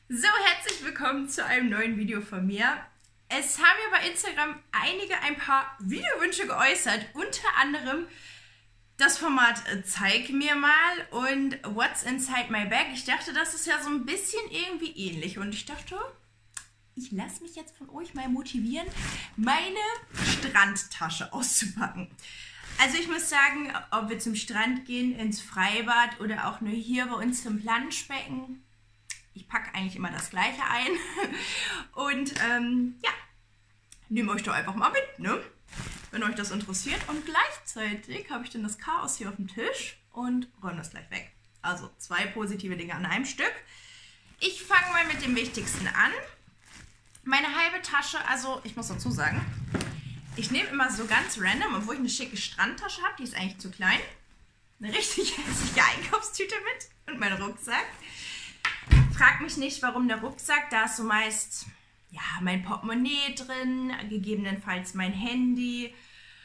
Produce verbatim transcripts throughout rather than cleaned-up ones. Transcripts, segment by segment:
So, herzlich willkommen zu einem neuen Video von mir. Es haben mir bei Instagram einige ein paar Videowünsche geäußert, unter anderem das Format Zeig mir mal und What's Inside My Bag. Ich dachte, das ist ja so ein bisschen irgendwie ähnlich und ich dachte, ich lasse mich jetzt von euch mal motivieren, meine Strandtasche auszupacken. Also ich muss sagen, ob wir zum Strand gehen, ins Freibad oder auch nur hier bei uns zum Planschbecken, ich packe eigentlich immer das Gleiche ein und ähm, ja, nehmt euch doch einfach mal mit, ne? Wenn euch das interessiert. Und gleichzeitig habe ich dann das Chaos hier auf dem Tisch und räume das gleich weg. Also zwei positive Dinge an einem Stück. Ich fange mal mit dem Wichtigsten an. Meine halbe Tasche, also ich muss dazu sagen, ich nehme immer so ganz random, obwohl ich eine schicke Strandtasche habe, die ist eigentlich zu klein, eine richtig hässliche Einkaufstüte mit und meinen Rucksack. Frag mich nicht, warum der Rucksack, da ist so meist ja, mein Portemonnaie drin, gegebenenfalls mein Handy,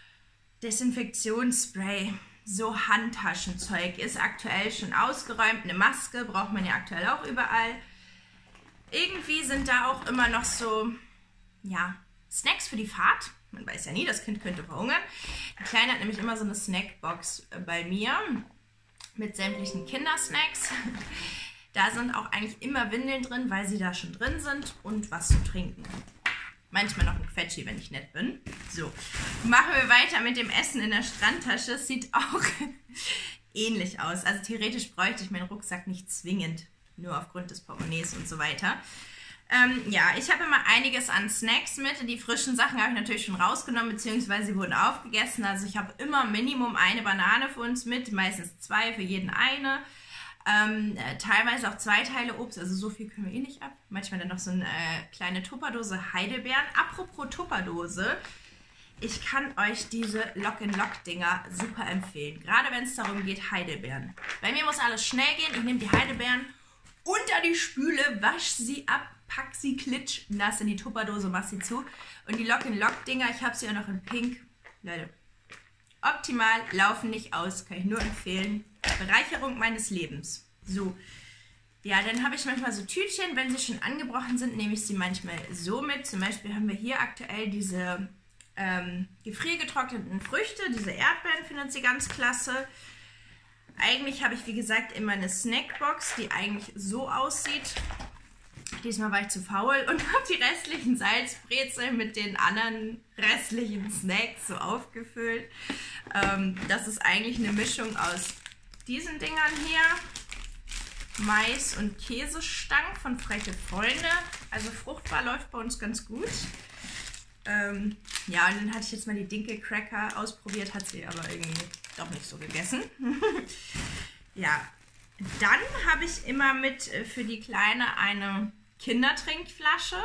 Desinfektionsspray, so Handtaschenzeug, ist aktuell schon ausgeräumt, eine Maske braucht man ja aktuell auch überall. Irgendwie sind da auch immer noch so, ja, Snacks für die Fahrt. Man weiß ja nie, das Kind könnte verhungern. Die Kleine hat nämlich immer so eine Snackbox bei mir mit sämtlichen Kindersnacks. Da sind auch eigentlich immer Windeln drin, weil sie da schon drin sind und was zu trinken. Manchmal noch ein Quetschi, wenn ich nett bin. So, machen wir weiter mit dem Essen in der Strandtasche. Es sieht auch ähnlich aus. Also theoretisch bräuchte ich meinen Rucksack nicht zwingend, nur aufgrund des Portemonnaies und so weiter. Ähm, ja, ich habe immer einiges an Snacks mit. Die frischen Sachen habe ich natürlich schon rausgenommen, beziehungsweise sie wurden aufgegessen. Also ich habe immer Minimum eine Banane für uns mit, meistens zwei, für jeden eine. Ähm, äh, teilweise auch zwei Teile Obst, also so viel können wir eh nicht ab. Manchmal dann noch so eine äh, kleine Tupperdose Heidelbeeren. Apropos Tupperdose, ich kann euch diese Lock-and-Lock-Dinger super empfehlen. Gerade wenn es darum geht, Heidelbeeren. Bei mir muss alles schnell gehen. Ich nehme die Heidelbeeren unter die Spüle, wasche sie ab, pack sie klitschnass in die Tupperdose, mach sie zu. Und die Lock-and-Lock-Dinger, ich habe sie ja noch in Pink. Leute, optimal, laufen nicht aus, kann ich nur empfehlen. Bereicherung meines Lebens. So, ja, dann habe ich manchmal so Tütchen, wenn sie schon angebrochen sind, nehme ich sie manchmal so mit. Zum Beispiel haben wir hier aktuell diese ähm, gefriergetrockneten Früchte, diese Erdbeeren, findet sie ganz klasse. Eigentlich habe ich, wie gesagt, immer eine Snackbox, die eigentlich so aussieht. Diesmal war ich zu faul und habe die restlichen Salzbrezeln mit den anderen restlichen Snacks so aufgefüllt. Ähm, das ist eigentlich eine Mischung aus diesen Dingern hier, Mais- und Käsestangen von Freche Freunde. Also fruchtbar läuft bei uns ganz gut. Ähm, ja, und dann hatte ich jetzt mal die Dinkelcracker ausprobiert, hat sie aber irgendwie doch nicht so gegessen. Ja, dann habe ich immer mit für die Kleine eine Kindertrinkflasche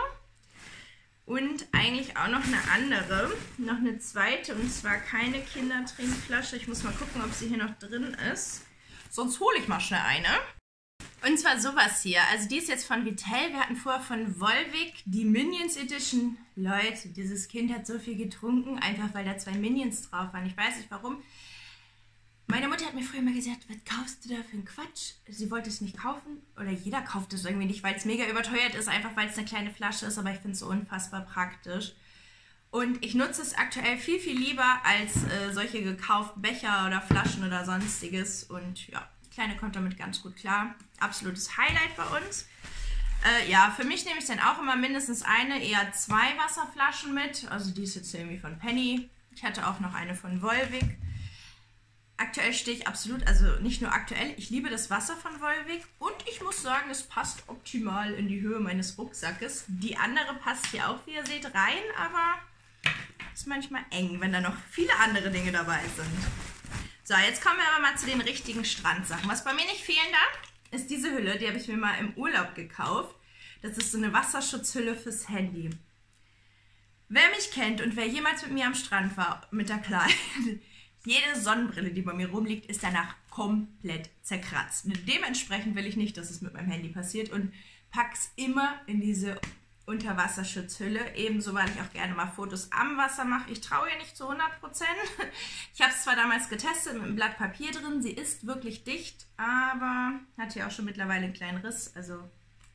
und eigentlich auch noch eine andere, noch eine zweite, und zwar keine Kindertrinkflasche. Ich muss mal gucken, ob sie hier noch drin ist. Sonst hole ich mal schnell eine. Und zwar sowas hier. Also die ist jetzt von Vitell. Wir hatten vorher von Volvic die Minions Edition. Leute, dieses Kind hat so viel getrunken, einfach weil da zwei Minions drauf waren. Ich weiß nicht warum. Meine Mutter hat mir früher mal gesagt, was kaufst du da für einen Quatsch? Sie wollte es nicht kaufen. Oder jeder kauft es irgendwie nicht, weil es mega überteuert ist, einfach weil es eine kleine Flasche ist. Aber ich finde es so unfassbar praktisch. Und ich nutze es aktuell viel, viel lieber als äh, solche gekauften Becher oder Flaschen oder sonstiges. Und ja, die Kleine kommt damit ganz gut klar. Absolutes Highlight bei uns. Äh, ja, für mich nehme ich dann auch immer mindestens eine, eher zwei Wasserflaschen mit. Also die ist jetzt irgendwie von Penny. Ich hatte auch noch eine von Volvic. Aktuell stehe ich absolut, also nicht nur aktuell, ich liebe das Wasser von Volvic und ich muss sagen, es passt optimal in die Höhe meines Rucksackes. Die andere passt hier auch, wie ihr seht, rein, aber ist manchmal eng, wenn da noch viele andere Dinge dabei sind. So, jetzt kommen wir aber mal zu den richtigen Strandsachen. Was bei mir nicht fehlen darf, ist diese Hülle, die habe ich mir mal im Urlaub gekauft. Das ist so eine Wasserschutzhülle fürs Handy. Wer mich kennt und wer jemals mit mir am Strand war, mit der Kleinen, jede Sonnenbrille, die bei mir rumliegt, ist danach komplett zerkratzt. Dementsprechend will ich nicht, dass es mit meinem Handy passiert und pack's immer in diese Unterwasserschutzhülle. Ebenso, weil ich auch gerne mal Fotos am Wasser mache. Ich traue ihr nicht zu hundert Prozent. Ich habe es zwar damals getestet mit einem Blatt Papier drin. Sie ist wirklich dicht, aber hat hier auch schon mittlerweile einen kleinen Riss. Also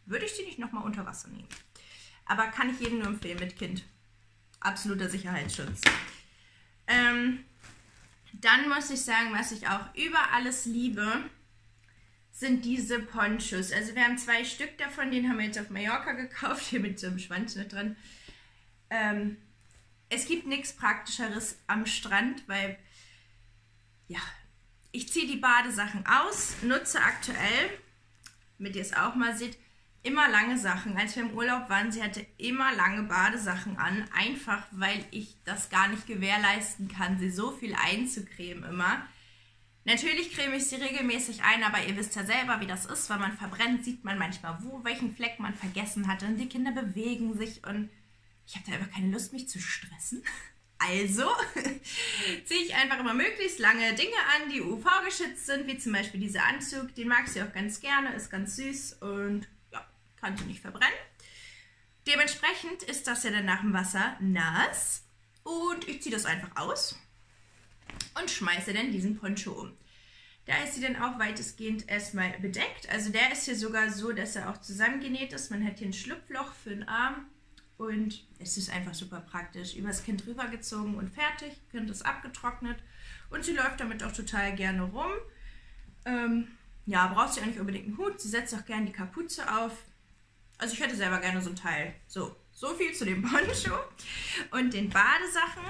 würde ich sie nicht nochmal unter Wasser nehmen. Aber kann ich jedem nur empfehlen mit Kind. Absoluter Sicherheitsschutz. Ähm, dann muss ich sagen, was ich auch über alles liebe, sind diese Ponchos. Also wir haben zwei Stück davon, den haben wir jetzt auf Mallorca gekauft, hier mit so einem Schwanz nicht drin. Ähm, es gibt nichts Praktischeres am Strand, weil, ja, ich ziehe die Badesachen aus, nutze aktuell, damit ihr es auch mal seht, immer lange Sachen. Als wir im Urlaub waren, sie hatte immer lange Badesachen an, einfach weil ich das gar nicht gewährleisten kann, sie so viel einzucremen immer. Natürlich creme ich sie regelmäßig ein, aber ihr wisst ja selber, wie das ist, weil man verbrennt, sieht man manchmal, wo, welchen Fleck man vergessen hatte und die Kinder bewegen sich und ich habe da einfach keine Lust, mich zu stressen. Also ziehe ich einfach immer möglichst lange Dinge an, die U V-geschützt sind, wie zum Beispiel dieser Anzug, den mag sie auch ganz gerne, ist ganz süß und ja, kann sie nicht verbrennen. Dementsprechend ist das ja dann nach dem Wasser nass und ich ziehe das einfach aus und schmeiße dann diesen Poncho um. Da ist sie dann auch weitestgehend erstmal bedeckt. Also der ist hier sogar so, dass er auch zusammengenäht ist. Man hat hier ein Schlupfloch für den Arm und es ist einfach super praktisch. Übers Kind rübergezogen und fertig. Kind ist abgetrocknet und sie läuft damit auch total gerne rum. Ähm, ja, braucht sie auch nicht unbedingt einen Hut. Sie setzt auch gerne die Kapuze auf. Also ich hätte selber gerne so ein Teil. So, so viel zu dem Poncho und den Badesachen.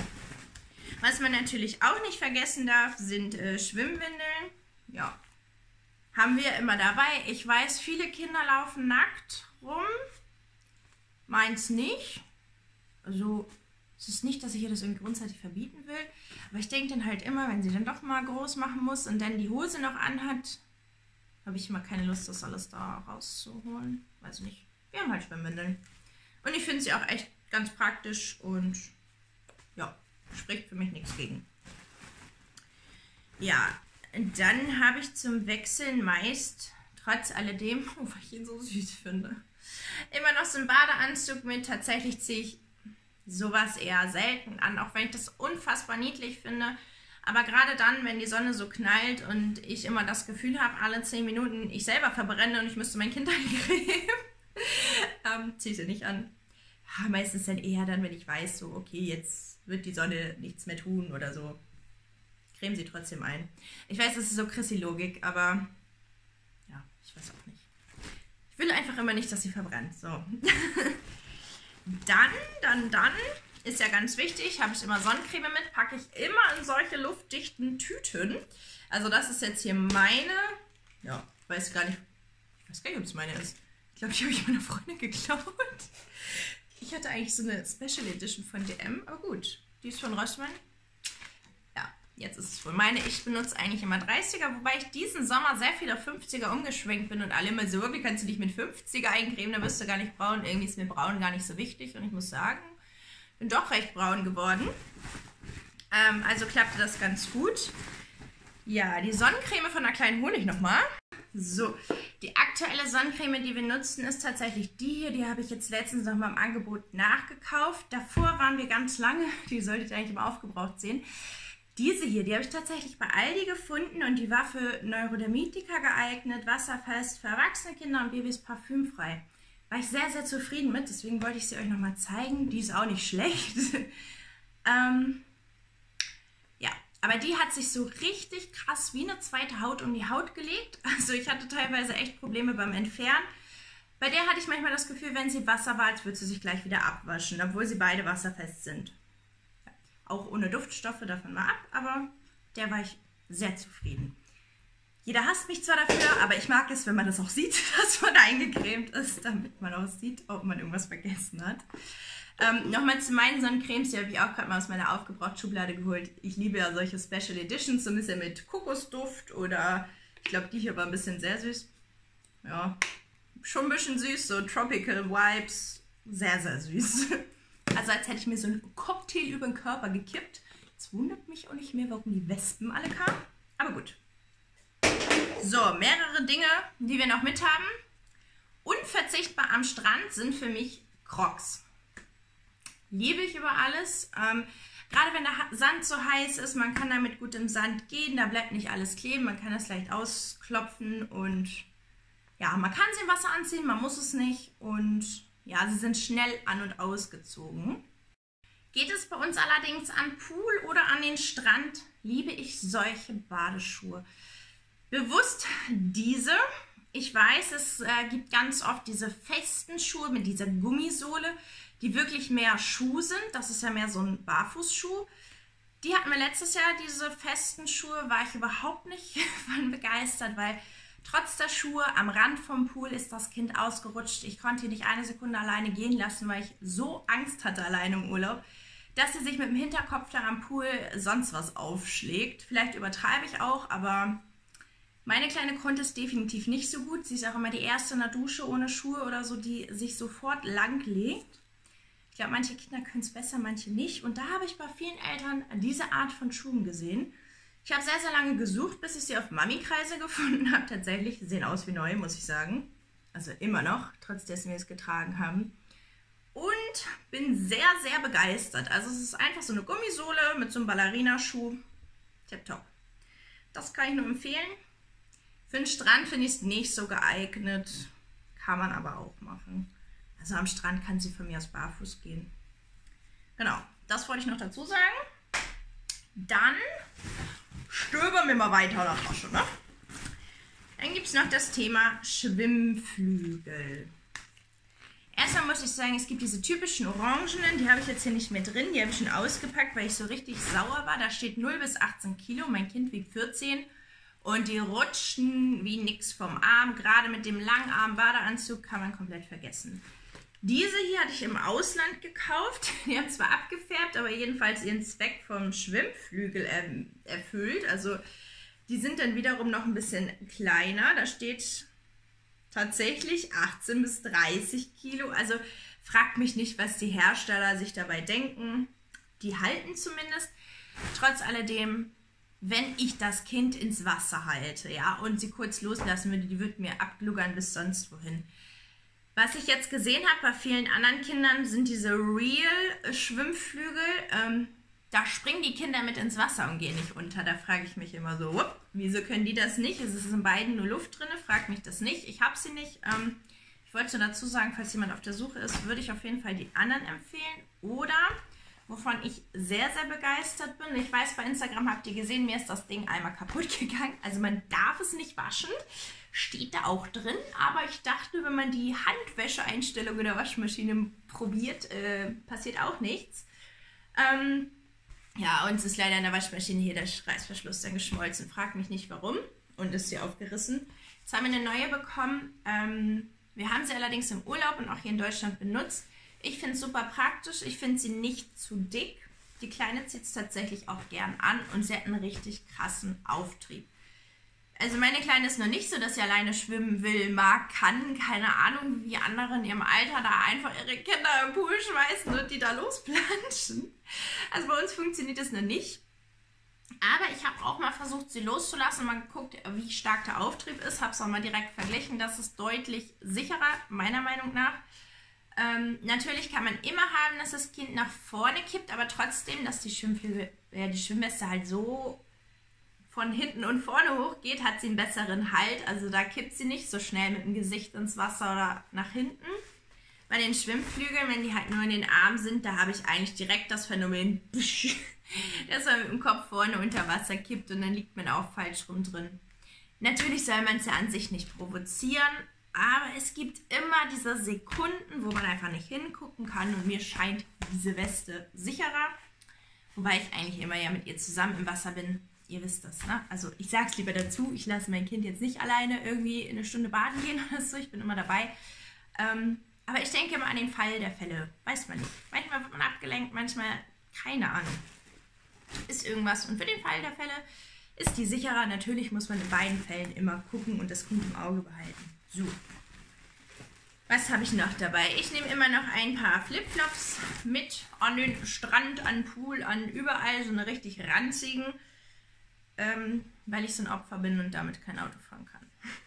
Was man natürlich auch nicht vergessen darf, sind äh, Schwimmwindeln. Ja, haben wir immer dabei. Ich weiß, viele Kinder laufen nackt rum. Meins nicht. Also es ist nicht, dass ich ihr das irgendwie grundsätzlich verbieten will. Aber ich denke dann halt immer, wenn sie dann doch mal groß machen muss und dann die Hose noch anhat, habe ich immer keine Lust, das alles da rauszuholen. Weiß nicht. Wir haben halt Schwimmwindeln. Und ich finde sie auch echt ganz praktisch und ja, spricht für mich nichts gegen. Ja, dann habe ich zum Wechseln meist, trotz alledem, oh, weil ich ihn so süß finde, immer noch so einen Badeanzug mit. Tatsächlich ziehe ich sowas eher selten an, auch wenn ich das unfassbar niedlich finde. Aber gerade dann, wenn die Sonne so knallt und ich immer das Gefühl habe, alle zehn Minuten ich selber verbrenne und ich müsste mein Kind eincremen, ähm, ziehe ich sie nicht an. Ja, meistens dann eher dann, wenn ich weiß, so okay, jetzt wird die Sonne nichts mehr tun oder so. Creme sie trotzdem ein. Ich weiß, das ist so Chrissy-Logik, aber ja, ich weiß auch nicht. Ich will einfach immer nicht, dass sie verbrennt. So. Dann, dann, dann ist ja ganz wichtig, habe ich immer Sonnencreme mit, packe ich immer in solche luftdichten Tüten. Also das ist jetzt hier meine, ja, ich weiß gar nicht, ich weiß gar nicht, ob es meine ist. Ich glaube, die habe ich meiner Freundin geklaut. Ich hatte eigentlich so eine Special Edition von D M, aber gut, die ist von Rossmann. Ja, jetzt ist es wohl meine. Ich benutze eigentlich immer dreißiger, wobei ich diesen Sommer sehr viel auf fünfziger umgeschwenkt bin und alle immer so, wie kannst du dich mit fünfziger eincremen, da wirst du gar nicht braun. Irgendwie ist mir braun gar nicht so wichtig und ich muss sagen, bin doch recht braun geworden. Ähm, also klappte das ganz gut. Ja, die Sonnencreme von der kleinen Honig nochmal. So, die aktuelle Sonnencreme, die wir nutzen, ist tatsächlich die hier. Die habe ich jetzt letztens noch mal im Angebot nachgekauft. Davor waren wir ganz lange, die solltet ihr eigentlich im Aufgebraucht sehen. Diese hier, die habe ich tatsächlich bei Aldi gefunden und die war für Neurodermitiker geeignet, wasserfest, für erwachsene Kinder und Babys parfümfrei. War ich sehr, sehr zufrieden mit, deswegen wollte ich sie euch nochmal zeigen. Die ist auch nicht schlecht. ähm, ja, aber die hat sich so richtig krass wie eine zweite Haut um die Haut gelegt. Also ich hatte teilweise echt Probleme beim Entfernen. Bei der hatte ich manchmal das Gefühl, wenn sie Wasser war, als würde sie sich gleich wieder abwaschen, obwohl sie beide wasserfest sind. Ja, auch ohne Duftstoffe, davon mal ab, aber der war ich sehr zufrieden. Jeder hasst mich zwar dafür, aber ich mag es, wenn man das auch sieht, dass man eingecremt ist, damit man auch sieht, ob man irgendwas vergessen hat. Ähm, Nochmal zu meinen Sonnencremes, die habe ich auch gerade mal aus meiner Aufgebraucht-Schublade geholt. Ich liebe ja solche Special Editions, so ein bisschen mit Kokosduft oder ich glaube, die hier war ein bisschen sehr süß. Ja, schon ein bisschen süß, so Tropical Vibes, sehr, sehr süß. Also als hätte ich mir so einen Cocktail über den Körper gekippt. Jetzt wundert mich auch nicht mehr, warum die Wespen alle kamen, aber gut. So, mehrere Dinge, die wir noch mit haben. Unverzichtbar am Strand sind für mich Crocs. Liebe ich über alles. Ähm, gerade wenn der Sand so heiß ist, man kann damit gut im Sand gehen, da bleibt nicht alles kleben, man kann das leicht ausklopfen und ja, man kann sie im Wasser anziehen, man muss es nicht. Und ja, sie sind schnell an- und ausgezogen. Geht es bei uns allerdings an Pool oder an den Strand, liebe ich solche Badeschuhe. Bewusst diese. Ich weiß, es äh, gibt ganz oft diese festen Schuhe mit dieser Gummisohle, die wirklich mehr Schuh sind. Das ist ja mehr so ein Barfußschuh. Die hatten wir letztes Jahr, diese festen Schuhe, war ich überhaupt nicht von begeistert, weil trotz der Schuhe am Rand vom Pool ist das Kind ausgerutscht. Ich konnte ihn nicht eine Sekunde alleine gehen lassen, weil ich so Angst hatte alleine im Urlaub, dass sie sich mit dem Hinterkopf da am Pool sonst was aufschlägt. Vielleicht übertreibe ich auch, aber meine Kleine konnte es definitiv nicht so gut. Sie ist auch immer die erste in der Dusche ohne Schuhe oder so, die sich sofort lang legt. Ich glaube, manche Kinder können es besser, manche nicht. Und da habe ich bei vielen Eltern diese Art von Schuhen gesehen. Ich habe sehr, sehr lange gesucht, bis ich sie auf Mami-Kreise gefunden habe. Tatsächlich, sie sehen aus wie neu, muss ich sagen. Also immer noch, trotz dessen wir es getragen haben. Und bin sehr, sehr begeistert. Also es ist einfach so eine Gummisohle mit so einem Ballerina-Schuh. Tipptopp. Das kann ich nur empfehlen. Für den Strand finde ich es nicht so geeignet. Kann man aber auch machen. Also am Strand kann sie von mir aus barfuß gehen. Genau, das wollte ich noch dazu sagen. Dann stöbern wir mal weiter in der Tasche, ne? Dann gibt es noch das Thema Schwimmflügel. Erstmal muss ich sagen, es gibt diese typischen Orangenen, die habe ich jetzt hier nicht mehr drin. Die habe ich schon ausgepackt, weil ich so richtig sauer war. Da steht null bis achtzehn Kilo, mein Kind wiegt vierzehn. Und die rutschen wie nix vom Arm. Gerade mit dem Langarm-Badeanzug kann man komplett vergessen. Diese hier hatte ich im Ausland gekauft. Die haben zwar abgefärbt, aber jedenfalls ihren Zweck vom Schwimmflügel erfüllt. Also die sind dann wiederum noch ein bisschen kleiner. Da steht tatsächlich achtzehn bis dreißig Kilo. Also fragt mich nicht, was die Hersteller sich dabei denken. Die halten zumindest. Trotz alledem, wenn ich das Kind ins Wasser halte, ja, und sie kurz loslassen würde, die wird mir abgluggern bis sonst wohin. Was ich jetzt gesehen habe bei vielen anderen Kindern, sind diese Real-Schwimmflügel. Ähm, da springen die Kinder mit ins Wasser und gehen nicht unter. Da frage ich mich immer so, whoop, wieso können die das nicht? Es ist in beiden nur Luft drin, fragt mich das nicht. Ich habe sie nicht. Ähm, ich wollte dazu sagen, falls jemand auf der Suche ist, würde ich auf jeden Fall die anderen empfehlen. Oder, wovon ich sehr, sehr begeistert bin, ich weiß, bei Instagram habt ihr gesehen, mir ist das Ding einmal kaputt gegangen. Also man darf es nicht waschen. Steht da auch drin, aber ich dachte, wenn man die Handwäscheeinstellung in der Waschmaschine probiert, äh, passiert auch nichts. Ähm, ja, uns ist leider in der Waschmaschine hier der Reißverschluss dann geschmolzen. Frag mich nicht warum und ist hier aufgerissen. Jetzt haben wir eine neue bekommen. Ähm, wir haben sie allerdings im Urlaub und auch hier in Deutschland benutzt. Ich finde es super praktisch. Ich finde sie nicht zu dick. Die Kleine zieht es tatsächlich auch gern an und sie hat einen richtig krassen Auftrieb. Also meine Kleine ist noch nicht so, dass sie alleine schwimmen will, mag, kann, keine Ahnung, wie andere in ihrem Alter da einfach ihre Kinder im Pool schmeißen und die da losplanschen. Also bei uns funktioniert das noch nicht. Aber ich habe auch mal versucht, sie loszulassen, mal geguckt, wie stark der Auftrieb ist, habe es auch mal direkt verglichen, das ist deutlich sicherer, meiner Meinung nach. Ähm, natürlich kann man immer haben, dass das Kind nach vorne kippt, aber trotzdem, dass die Schwimmflügel, ja, die Schwimmweste halt so von hinten und vorne hoch geht, hat sie einen besseren Halt. Also da kippt sie nicht so schnell mit dem Gesicht ins Wasser oder nach hinten. Bei den Schwimmflügeln, wenn die halt nur in den Armen sind, da habe ich eigentlich direkt das Phänomen, dass man mit dem Kopf vorne unter Wasser kippt und dann liegt man auch falsch rum drin. Natürlich soll man es ja an sich nicht provozieren, aber es gibt immer diese Sekunden, wo man einfach nicht hingucken kann und mir scheint diese Weste sicherer. Wobei ich eigentlich immer ja mit ihr zusammen im Wasser bin. Ihr wisst das, ne? Also ich sage es lieber dazu, ich lasse mein Kind jetzt nicht alleine irgendwie eine Stunde baden gehen oder so, ich bin immer dabei. Ähm, aber ich denke immer an den Fall der Fälle, weiß man nicht. Manchmal wird man abgelenkt, manchmal keine Ahnung. Ist irgendwas und für den Fall der Fälle ist die sicherer. Natürlich muss man in beiden Fällen immer gucken und das Kind im Auge behalten. So. Was habe ich noch dabei? Ich nehme immer noch ein paar Flipflops mit an den Strand, an den Pool, an überall, so eine richtig ranzigen. Ähm, weil ich so ein Opfer bin und damit kein Auto fahren kann.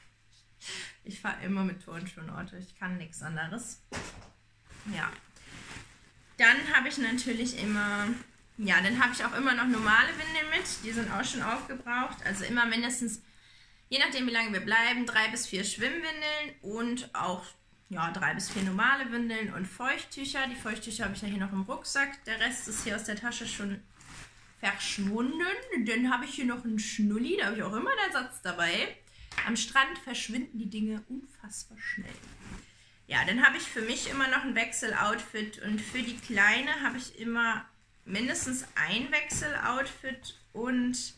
Ich fahre immer mit Turnschuhen Auto, ich kann nichts anderes. Ja. Dann habe ich natürlich immer, ja, dann habe ich auch immer noch normale Windeln mit, die sind auch schon aufgebraucht. Also immer mindestens Je nachdem, wie lange wir bleiben, drei bis vier Schwimmwindeln und auch ja, drei bis vier normale Windeln und Feuchttücher. Die Feuchttücher habe ich ja hier noch im Rucksack. Der Rest ist hier aus der Tasche schon verschwunden. Dann habe ich hier noch einen Schnulli, da habe ich auch immer einen Ersatz dabei. Am Strand verschwinden die Dinge unfassbar schnell. Ja, dann habe ich für mich immer noch ein Wechseloutfit und für die Kleine habe ich immer mindestens ein Wechseloutfit und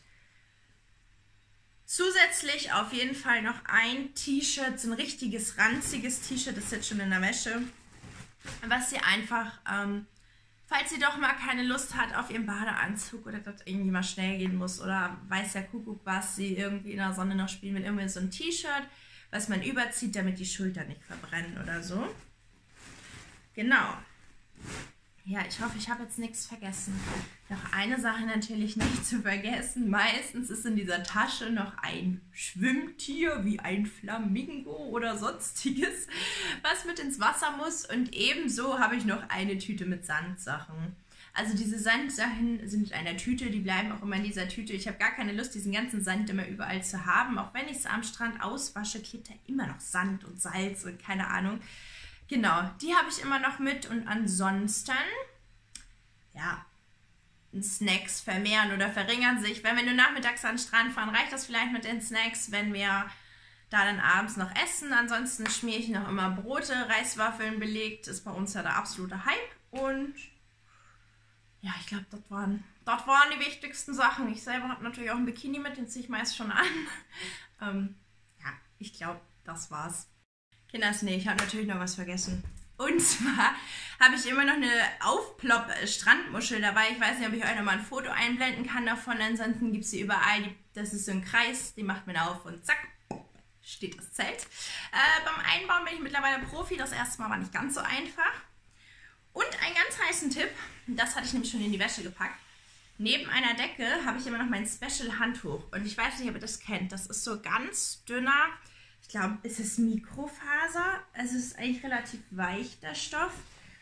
zusätzlich auf jeden Fall noch ein T-Shirt, so ein richtiges ranziges T-Shirt, das ist jetzt schon in der Wäsche, was sie einfach, ähm, falls sie doch mal keine Lust hat auf ihren Badeanzug oder das irgendwie mal schnell gehen muss oder weiß der Kuckuck was, sie irgendwie in der Sonne noch spielen will, irgendwie so ein T-Shirt, was man überzieht, damit die Schultern nicht verbrennen oder so. Genau. Ja, ich hoffe, ich habe jetzt nichts vergessen. Noch eine Sache natürlich nicht zu vergessen. Meistens ist in dieser Tasche noch ein Schwimmtier, wie ein Flamingo oder sonstiges, was mit ins Wasser muss. Und ebenso habe ich noch eine Tüte mit Sandsachen. Also diese Sandsachen sind in einer Tüte, die bleiben auch immer in dieser Tüte. Ich habe gar keine Lust, diesen ganzen Sand immer überall zu haben. Auch wenn ich es am Strand auswasche, klebt da immer noch Sand und Salz und keine Ahnung. Genau, die habe ich immer noch mit und ansonsten, ja, Snacks vermehren oder verringern sich. Wenn wir nur nachmittags an den Strand fahren, reicht das vielleicht mit den Snacks, wenn wir da dann abends noch essen. Ansonsten schmiere ich noch immer Brote, Reiswaffeln belegt, ist bei uns ja der absolute Hype. Und ja, ich glaube, das waren, das waren die wichtigsten Sachen. Ich selber habe natürlich auch ein Bikini mit, den ziehe ich meist schon an. ähm, ja, ich glaube, das war's. Kinders, nee, ich habe natürlich noch was vergessen. Und zwar habe ich immer noch eine Aufplopp-Strandmuschel dabei. Ich weiß nicht, ob ich euch noch mal ein Foto einblenden kann davon. Ansonsten gibt es sie überall. Die, das ist so ein Kreis, die macht man auf und zack, steht das Zelt. Äh, beim Einbauen bin ich mittlerweile Profi. Das erste Mal war nicht ganz so einfach. Und einen ganz heißen Tipp, das hatte ich nämlich schon in die Wäsche gepackt. Neben einer Decke habe ich immer noch mein Special-Handtuch. Und ich weiß nicht, ob ihr das kennt. Das ist so ganz dünner. Ich glaube, es ist Mikrofaser. Es ist eigentlich relativ weich, der Stoff.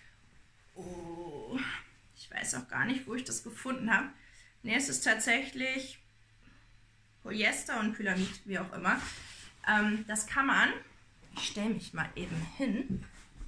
Oh, ich weiß auch gar nicht, wo ich das gefunden habe. Ne, es ist tatsächlich Polyester und Pylamid, wie auch immer. Ähm, das kann man, ich stelle mich mal eben hin,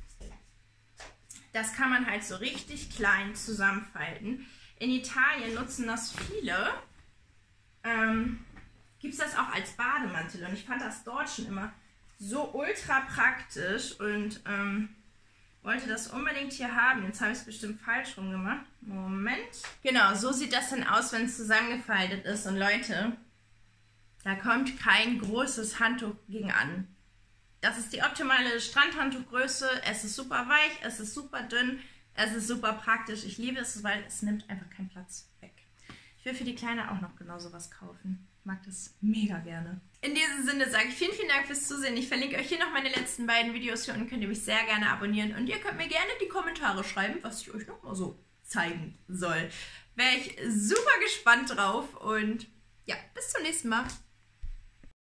das kann man halt so richtig klein zusammenfalten. In Italien nutzen das viele. Ähm, Gibt es das auch als Bademantel und ich fand das dort schon immer so ultra praktisch und ähm, wollte das unbedingt hier haben. Jetzt habe ich es bestimmt falsch rum gemacht. Moment. Genau, so sieht das dann aus, wenn es zusammengefaltet ist. Und Leute, da kommt kein großes Handtuch gegen an. Das ist die optimale Strandhandtuchgröße. Es ist super weich, es ist super dünn, es ist super praktisch. Ich liebe es, weil es nimmt einfach keinen Platz weg. Ich will für die Kleine auch noch genau sowas kaufen. Ich mag das mega gerne. In diesem Sinne sage ich vielen, vielen Dank fürs Zusehen. Ich verlinke euch hier noch meine letzten beiden Videos. Hier unten könnt ihr mich sehr gerne abonnieren. Und ihr könnt mir gerne in die Kommentare schreiben, was ich euch noch mal so zeigen soll. Wäre ich super gespannt drauf. Und ja, bis zum nächsten Mal.